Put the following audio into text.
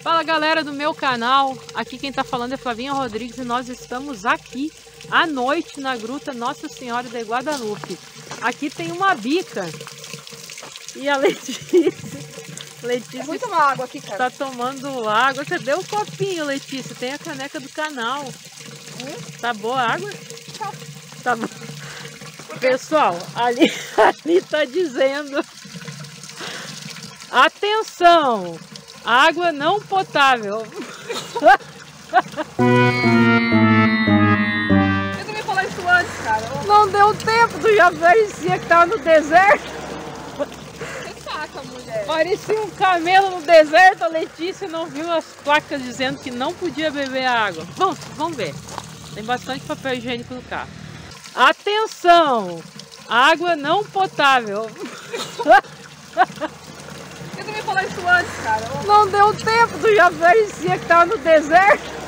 Fala galera do meu canal, aqui quem tá falando é Flavinha Rodrigues e nós estamos aqui à noite na Gruta Nossa Senhora de Guadalupe. Aqui tem uma bica e a Letícia Vou tomar água aqui, cara. tá tomando água. Cadê o copinho, Letícia? Tem a caneca do canal. Tá boa a água? Tá bom. Pessoal, ali tá dizendo: atenção! Água não potável. Eu também falar isso antes, cara. Não deu tempo, tu já parecia que tava no deserto. Que saca, mulher. Parecia um camelo no deserto. A Letícia não viu as placas dizendo que não podia beber a água. Vamos ver. Tem bastante papel higiênico no carro. Atenção! Água não potável. Eu também falar isso antes, cara. Não deu tempo, tu já parecia que tava no deserto.